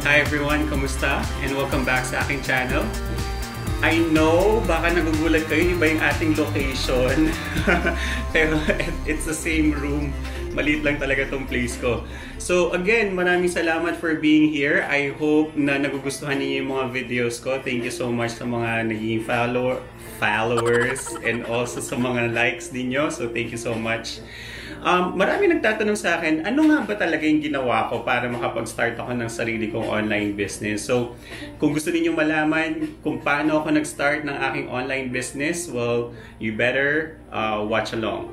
Hi everyone, kamusta? And welcome back sa aking channel. I know, baka nagugulat kayo, iba yung ating location. Pero it's the same room. Maliit lang talaga tong place ko. So again, maraming salamat for being here. I hope na nagugustuhan niyo yung mga videos ko. Thank you so much sa mga naging followers and also sa mga likes ninyo. So thank you so much. Marami nagtatanong sa akin, ano nga ba talaga yung ginawa ko para makapag-start ako ng sarili kong online business? So, kung gusto niyo malaman kung paano ako nag-start ng aking online business, well, you better watch along.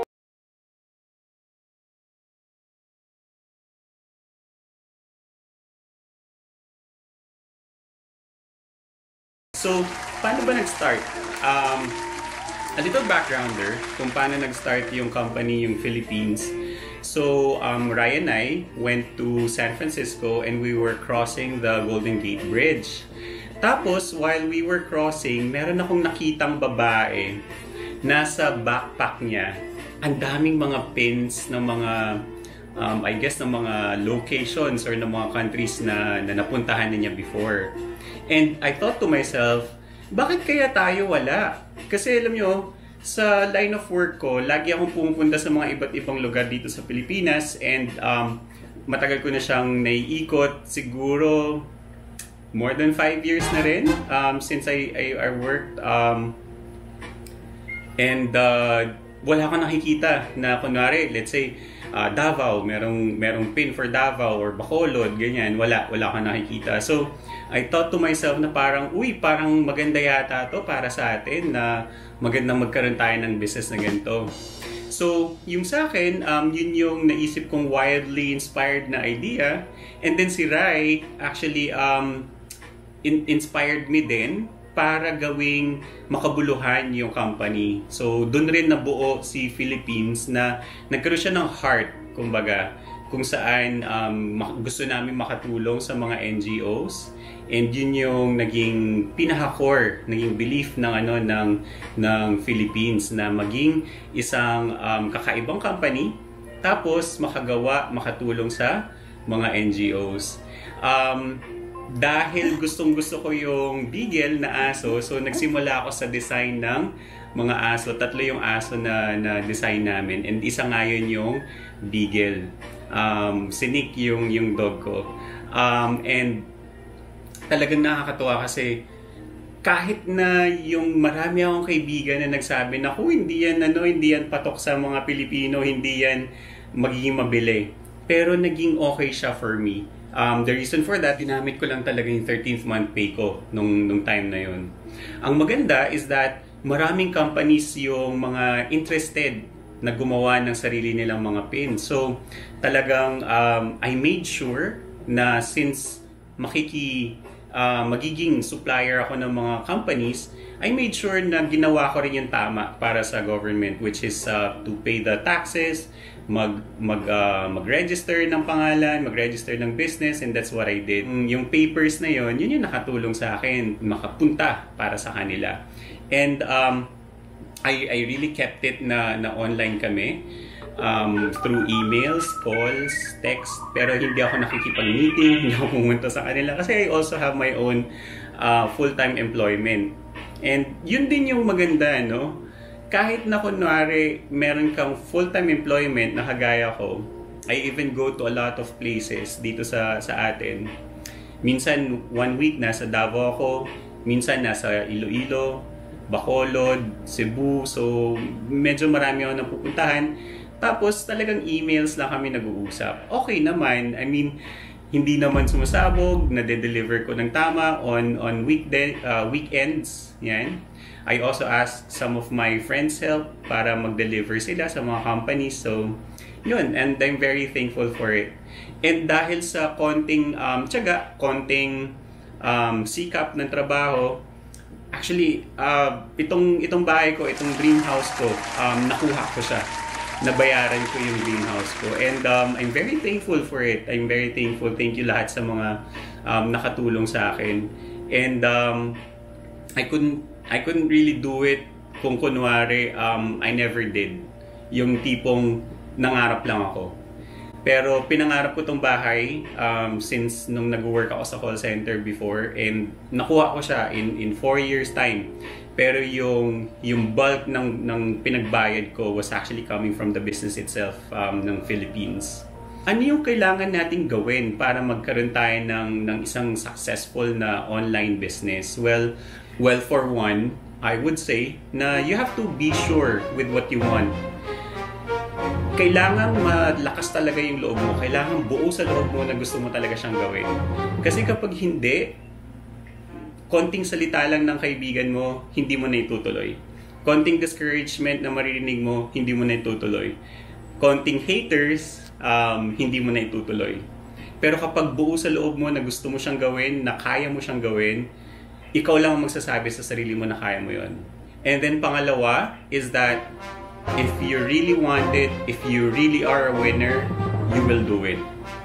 So, paano ba nag-start? A little backgrounder kung paano nag-start yung company, yung Fili.Pins. So, Ryan and I went to San Francisco and we were crossing the Golden Gate Bridge. Tapos, while we were crossing, meron akong nakitang babae. Nasa backpack niya, ang daming mga pins ng mga, I guess, ng mga locations or ng mga countries na napuntahan niya before. And I thought to myself, bakit kaya tayo wala? Kasi alam nyo, sa line of work ko, lagi akong pumupunta sa mga iba't ibang lugar dito sa Pilipinas and matagal ko na siyang naiikot, siguro more than 5 years na rin since I worked and wala akong nakikita na kunwari, let's say Davao, merong pin for Davao or Bacolod, ganyan, wala akong nakikita. So I thought to myself na parang, parang maganda yata to para sa atin na magandang magkaroon tayo ng business na ganito. So, yung sa akin, yun yung naisip kong wildly inspired na idea. And then si Rai actually inspired me din para gawing makabuluhan yung company. So, dun rin nabuo si Fili.Pins na nagkaroon siya ng heart, kumbaga, kung saan gusto namin makatulong sa mga NGOs. And yun yung naging pinaka-core, naging belief ng Fili.Pins na maging isang kakaibang company tapos makatulong sa mga NGOs. Dahil gustong-gusto ko yung bigel na aso, so nagsimula ako sa design ng mga aso. 3 yung aso na design namin and isa nga yun yung bigel. Si Nick yung dog ko. And talagang nakakatuwa kasi kahit na yung marami akong kaibigan na nagsabi na hindi yan patok sa mga Pilipino, hindi yan magiging mabili. Pero naging okay siya for me. The reason for that, ginamit ko lang talaga yung 13th month pay ko nung time na yun. Ang maganda is that maraming companies yung mga interested na gumawa ng sarili nilang mga pins. So talagang I made sure na since magiging supplier ako ng mga companies, I made sure na ginawa ko rin yung tama para sa government, which is to pay the taxes, mag-register ng pangalan, mag-register ng business, and that's what I did. Yung papers na yun yung nakatulong sa akin makapunta para sa kanila. And I really kept it na online kami. Through emails, calls, text, pero hindi ako nakikipag-meeting, hindi ako pumunta sa kanila kasi I also have my own full-time employment. And yun din yung maganda, no? Kahit na kunwari meron kang full-time employment na kagaya ko, I even go to a lot of places dito sa atin. Minsan 1 week nasa Davao ako, minsan nasa Iloilo, Bacolod, Cebu, so medyo marami ako napupuntahan. Tapos talagang emails lang kami nag-uusap. Okay naman, I mean, hindi naman sumasabog, nade-deliver ko ng tama on weekends. Yan. I also ask some of my friends help para mag-deliver sila sa mga companies. So, yun, and I'm very thankful for it. And dahil sa konting tiyaga, konting sikap ng trabaho, actually, itong bahay ko, itong dream house ko, nakuha ko siya. Nabayaran ko yung greenhouse ko. And I'm very thankful for it. I'm very thankful. Thank you lahat sa mga nakatulong sa akin. And I couldn't really do it kung kunwari I never did. Yung tipong nangarap lang ako. Pero pinangarap ko tong bahay since nung nag-work ako sa call center before, and nakuha ko siya in 4 years time. Pero yung bulk ng pinagbayad ko was actually coming from the business itself ng Fili.Pins. Ano yung kailangan nating gawin para magkaroon tayo ng isang successful na online business? Well, for one, I would say na you have to be sure with what you want. Kailangan malakas talaga yung loob mo. Kailangan buo sa loob mo na gusto mo talaga siyang gawin. Kasi kapag hindi, konting salita lang ng kaibigan mo, hindi mo na itutuloy. Konting discouragement na maririnig mo, hindi mo na itutuloy. Konting haters, hindi mo na itutuloy. Pero kapag buo sa loob mo na gusto mo siyang gawin, na kaya mo siyang gawin, ikaw lang ang magsasabi sa sarili mo na kaya mo yon. And then pangalawa is that if you really want it, if you really are a winner, you will do it.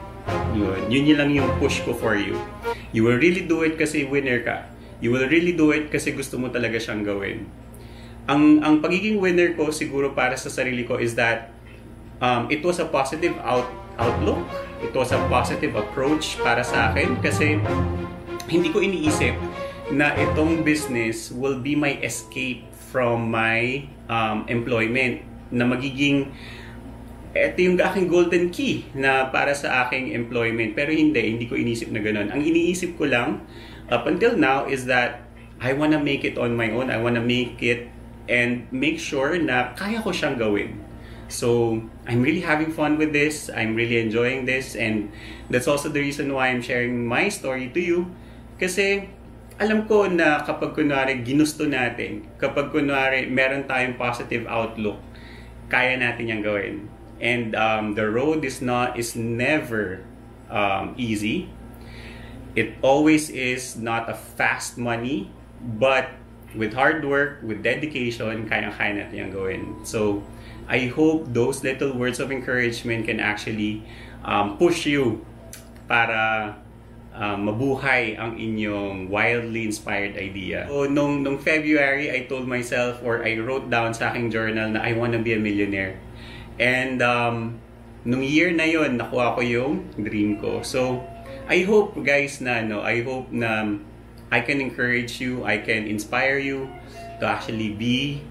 Yun lang yung push ko for you. You will really do it kasi winner ka. You will really do it kasi gusto mo talaga siyang gawin. Ang pagiging winner ko siguro para sa sarili ko is that it was a positive outlook. It was a positive approach para sa akin kasi hindi ko iniisip na itong business will be my escape from my employment, na magiging ito yung aking golden key na para sa aking employment. Pero hindi ko inisip na ganun. Ang iniisip ko lang up until now is that I wanna make it on my own. I wanna make it and make sure na kaya ko siyang gawin. So I'm really having fun with this. I'm really enjoying this, and that's also the reason why I'm sharing my story to you. Kasi alam ko na kapag kunwari ginusto natin, kapag kunwari meron tayong positive outlook, kaya natin yung gawin. And the road is never easy. It always is not a fast money, but with hard work, with dedication, kaya-kaya natin yung gawin. So I hope those little words of encouragement can actually push you para mabuhay ang inyong wildly inspired idea. So, nung February, I told myself, or I wrote down sa aking journal na I wanna be a millionaire. And nung year na yon, nakuha ko yung dream ko. So, I hope guys I hope na I can encourage you, I can inspire you to actually be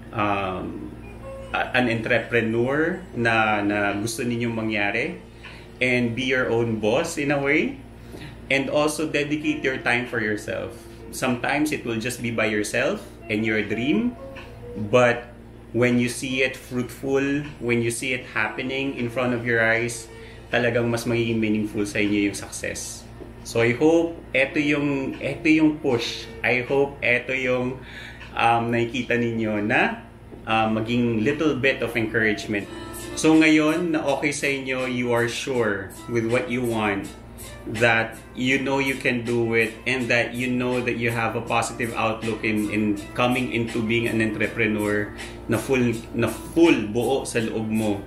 an entrepreneur na gusto ninyong mangyari, and be your own boss in a way. And also dedicate your time for yourself. Sometimes it will just be by yourself and your dream, but when you see it fruitful, when you see it happening in front of your eyes, talagang mas magiging meaningful sa inyo yung success. So I hope eto yung push. I hope eto yung nakikita ninyo na maging little bit of encouragement. So ngayon na okay sa inyo, you are sure with what you want, that you know you can do it, and that you know that you have a positive outlook in coming into being an entrepreneur na full buo sa loob mo.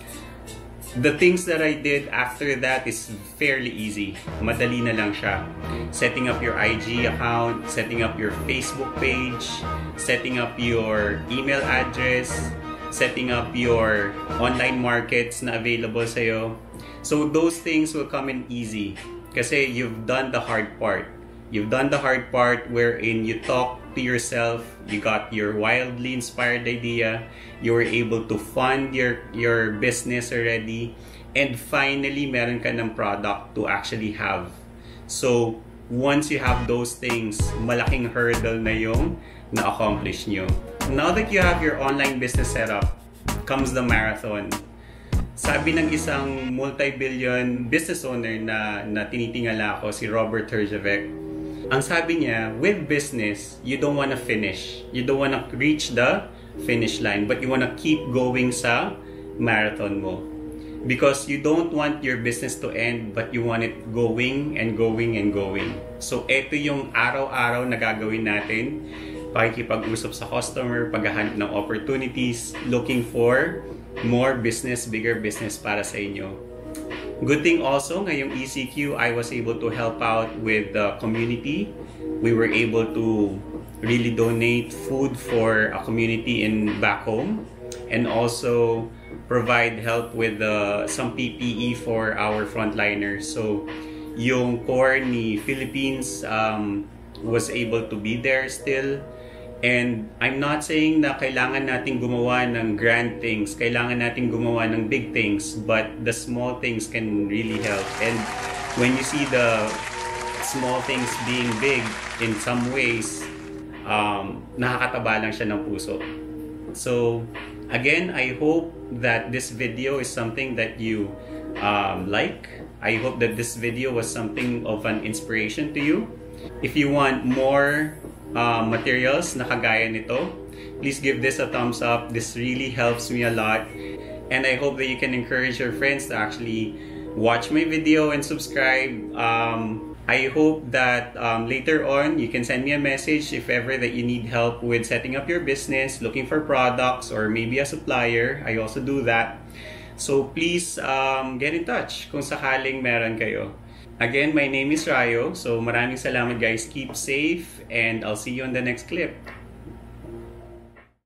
The things that I did after that is fairly easy. Madali na lang siya. Setting up your IG account, setting up your Facebook page, setting up your email address, setting up your online markets na available sa'yo. So those things will come in easy kasi you've done the hard part. You've done the hard part wherein you talk to yourself, you got your wildly inspired idea, you were able to fund your business already, and finally meron ka ng product to actually have. So once you have those things, malaking hurdle na yung na-accomplish nyo. Now that you have your online business set up, comes the marathon. Sabi ng isang multi-billion business owner na tinitingala ko, si Robert Herjavec, ang sabi niya, with business, you don't wanna finish. You don't wanna reach the finish line, but you wanna keep going sa marathon mo. Because you don't want your business to end, but you want it going and going and going. So, ito yung araw-araw na gagawin natin. Pakikipag-usap sa customer, paghahanap ng opportunities, looking for more business, bigger business para sa inyo. Good thing also, ngayong ECQ, I was able to help out with the community. We were able to really donate food for a community in back home. And also, provide help with some PPE for our frontliners. So yung core ni Fili.Pins was able to be there still. And I'm not saying na kailangan nating gumawa ng grand things, kailangan nating gumawa ng big things, but the small things can really help. And when you see the small things being big in some ways, nakakataba lang siya ng puso. So again, I hope that this video is something that you like. I hope that this video was something of an inspiration to you. If you want more materials na kagaya nito, please give this a thumbs up. This really helps me a lot, and I hope that you can encourage your friends to actually watch my video and subscribe. I hope that later on you can send me a message if ever that you need help with setting up your business, looking for products, or maybe a supplier. I also do that. So please get in touch kung sakaling meron kayo. Again, my name is Rayo. So maraming salamat guys. Keep safe and I'll see you on the next clip.